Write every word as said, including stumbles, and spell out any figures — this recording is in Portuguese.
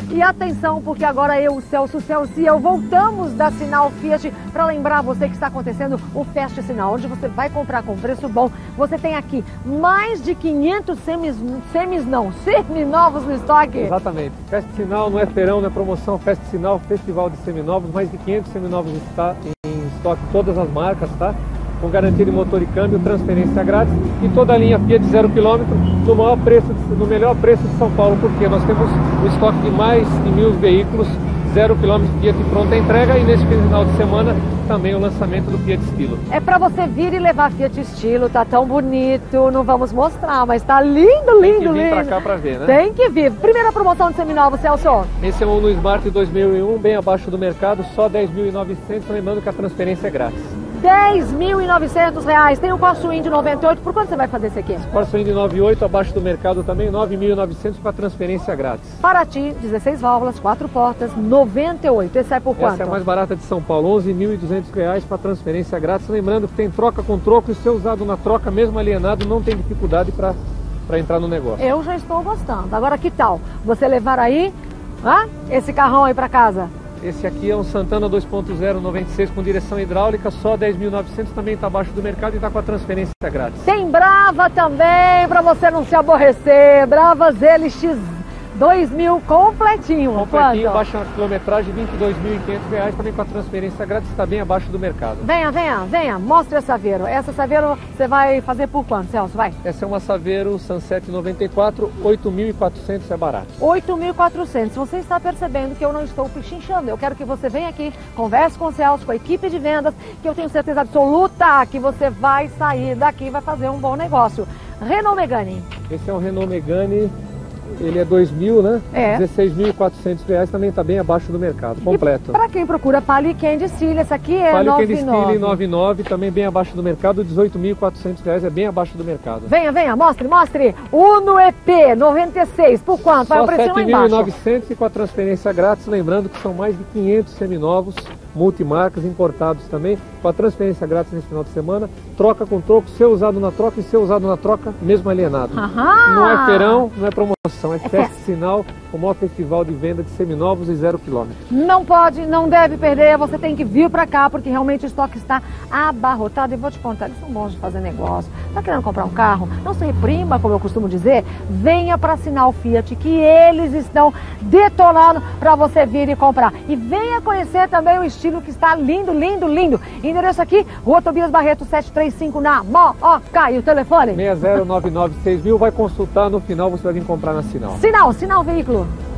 E atenção, porque agora eu, o Celso, o Celso e eu voltamos da Sinal Fiat para lembrar você que está acontecendo o Fast Sinal, onde você vai comprar com preço bom. Você tem aqui mais de quinhentos semis, semis não, seminovos no estoque. Exatamente. Fast Sinal não é feirão, não é promoção, Fast Sinal, festival de seminovos, mais de quinhentos seminovos está em estoque, todas as marcas, tá? Com garantia de motor e câmbio, transferência grátis e toda a linha Fiat zero quilômetro no maior preço, no melhor preço de São Paulo, porque nós temos o estoque de mais de mil veículos zero quilômetro Fiat pronta entrega e nesse final de semana também o lançamento do Fiat Stilo. É para você vir e levar Fiat Stilo, tá tão bonito, não vamos mostrar, mas tá lindo, lindo, Tem que vir lindo. pra cá pra ver, né? Tem que vir. Primeira promoção de seminovo, Celso. Esse é um no Smart dois mil e um, bem abaixo do mercado, só dez mil e novecentos, lembrando que a transferência é grátis. dez mil e novecentos reais. Tem o Corsa Wind noventa e oito. Por quanto você vai fazer esse aqui? Corsa Wind noventa e oito, abaixo do mercado também, nove mil e novecentos com a transferência grátis. Paraty, dezesseis válvulas, quatro portas, noventa e oito. Esse é por quanto? Essa é a mais barata de São Paulo, onze mil e duzentos reais para transferência grátis. Lembrando que tem troca com troco e se usado na troca, mesmo alienado, não tem dificuldade para para entrar no negócio. Eu já estou gostando. Agora que tal você levar aí ah, esse carrão aí para casa? Esse aqui é um Santana dois ponto zero noventa e seis com direção hidráulica, só dez mil e novecentos, também está abaixo do mercado e está com a transferência grátis. Tem Brava também, para você não se aborrecer. Brava Z L X dois mil completinho. Completinho, Quanto? baixa quilometragem, vinte e dois mil e quinhentos reais, também com a transferência grátis, está bem abaixo do mercado. Venha, venha, venha, mostre a Saveiro. Essa Saveiro você vai fazer por quanto, Celso? Vai. Essa é uma Saveiro Sunset noventa e quatro, oito mil e quatrocentos é barato. oito mil e quatrocentos. Você está percebendo que eu não estou pichinchando. Eu quero que você venha aqui, converse com o Celso, com a equipe de vendas, que eu tenho certeza absoluta que você vai sair daqui e vai fazer um bom negócio. Renault Megane. Esse é um Renault Megane, ele é dois mil, né? É. dezesseis mil e quatrocentos reais, também está bem abaixo do mercado, completo. Para quem procura Palio Candy Style, essa aqui é Palio noventa Candy e nove. Style noventa e nove, também bem abaixo do mercado, dezoito mil e quatrocentos reais, é bem abaixo do mercado. Venha, venha, mostre, mostre. Uno E P noventa e seis, por quanto? Vai Só aparecer lá sete mil e embaixo. novecentos e com a transferência grátis, lembrando que são mais de quinhentos seminovos, multimarcas, importados também, com a transferência grátis nesse final de semana, troca com troco, ser usado na troca e ser usado na troca, mesmo alienado. Aham. Não é feirão, não é promoção, é, É Fast Sinal, o maior festival de venda de seminovos e zero quilômetro. Não pode, não deve perder, você tem que vir pra cá, porque realmente o estoque está abarrotado. E vou te contar, eles são bons de fazer negócio. Tá querendo comprar um carro? Não se reprima, como eu costumo dizer. Venha pra Sinal Fiat, que eles estão detonando pra você vir e comprar. E venha conhecer também o estilo que está lindo, lindo, lindo. Endereço aqui, Rua Tobias Barreto, setecentos e trinta e cinco, na Mooca. E o telefone? seis zero nove nove seis mil, vai consultar, no final você vai vir comprar na Sinal. Sinal, Sinal Veículo.